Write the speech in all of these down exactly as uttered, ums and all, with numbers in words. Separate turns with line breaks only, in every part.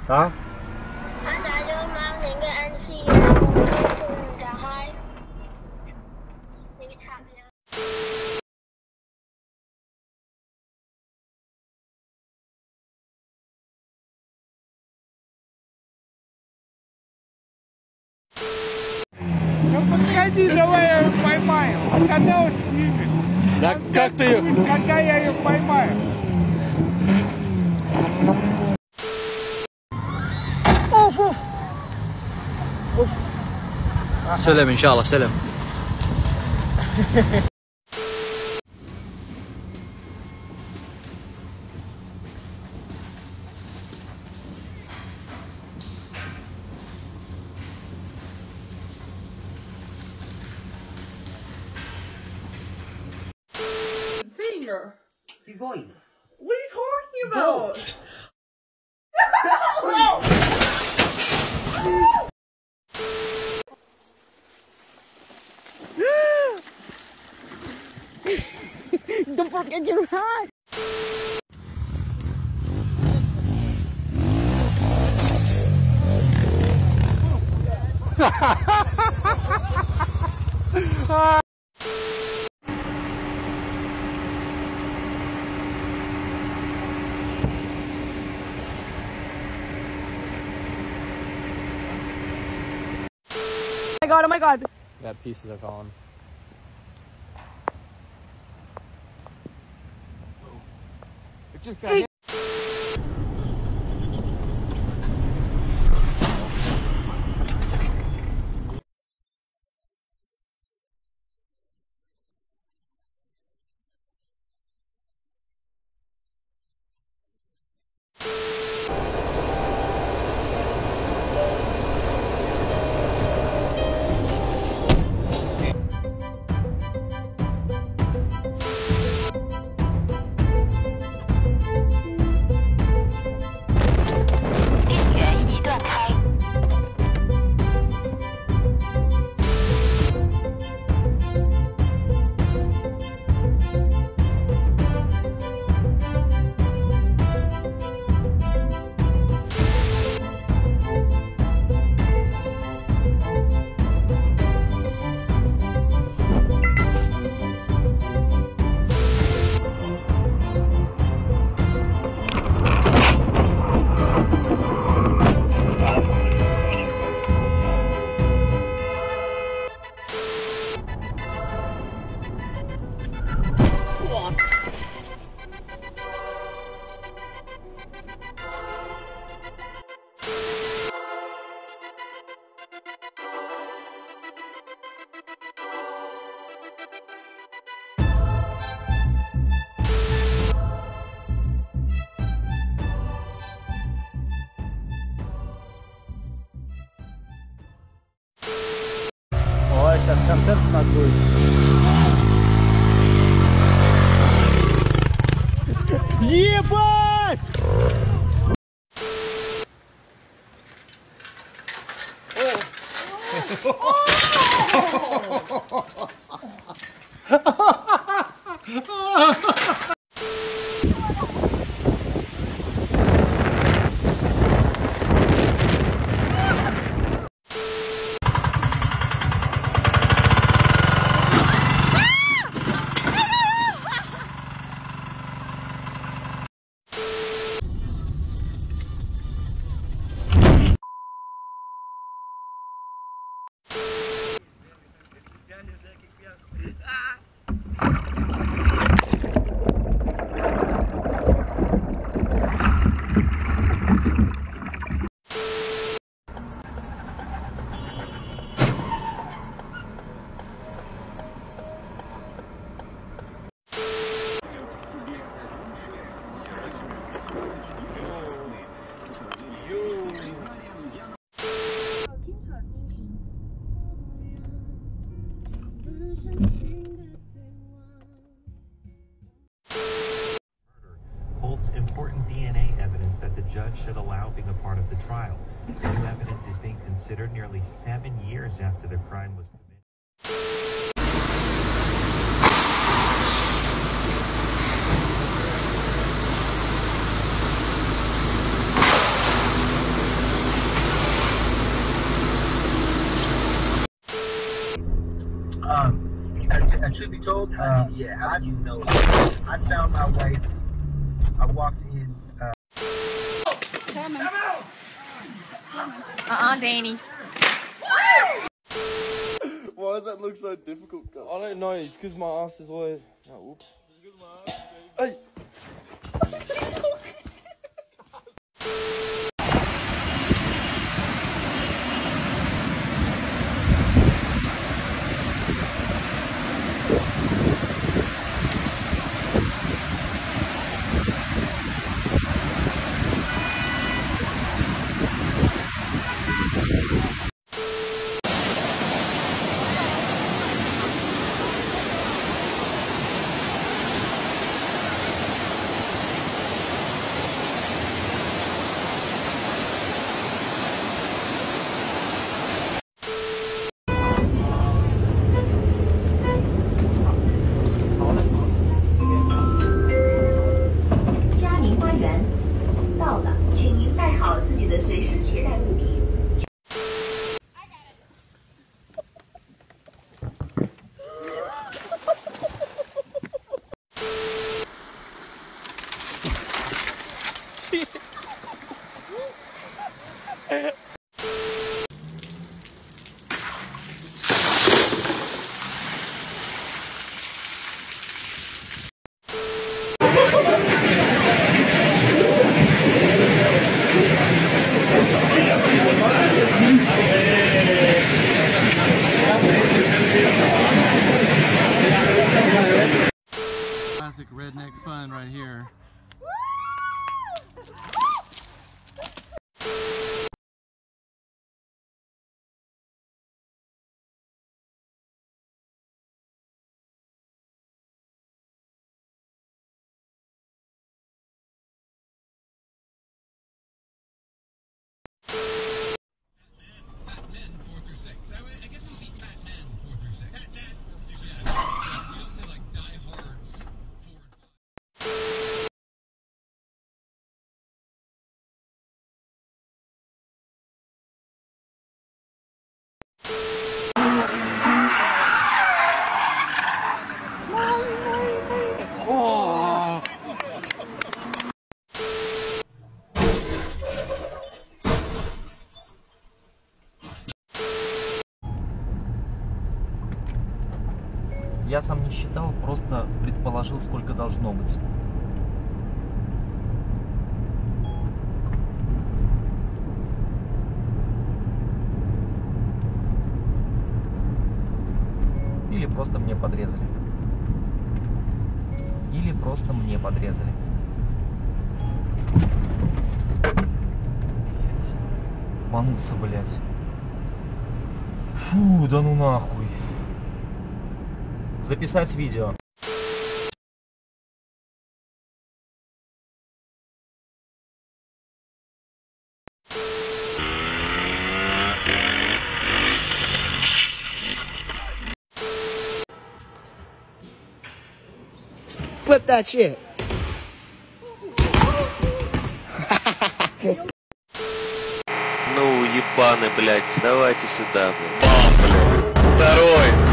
Hả?
Anh đã vô mang những cái anh xì cùng cả hai. Những cái chạm nhau.
Ну подходи, давай я ее поймаю. А когда он снимет?
Да как ты ее?
Когда я ее поймаю? Уф, уф. Уф.
سلم ان شاء الله سلم.
Finger.
Keep going.
What are you talking about?
Don't forget your hat. Oh my god, oh my god.
That pieces are falling. It just got hit. Ой, сейчас контент у нас будет. Ебать!
Holds important D N A evidence that the judge should allow being a part of the trial. The new evidence is being considered nearly seven years after the crime was committed.
truth be told, uh, yeah, how do you know? I found my wife. I walked in. Uh,
Uh-uh, Danny.
Why does that look so difficult, guys?
I don't know, it's because my ass is wide. Oh, oops.
Hey!
Classic redneck fun right here.
Я сам не считал, просто предположил, сколько должно быть. Или просто мне подрезали. Или просто мне подрезали. Блять. Обманулся, блять. Фу, да ну нахуй. Записать видео.
flip that shit.
Ну, ебаны, блядь, давайте сюда, блядь. Бам, блядь. Второй.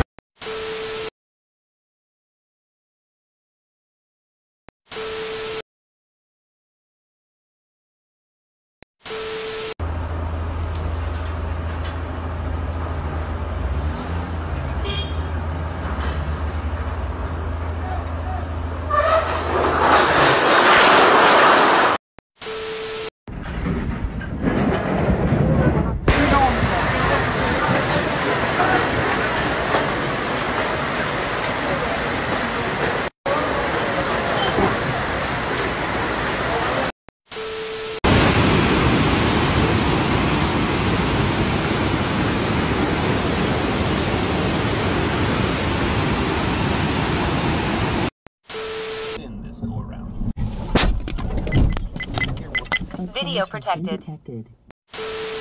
Video protected.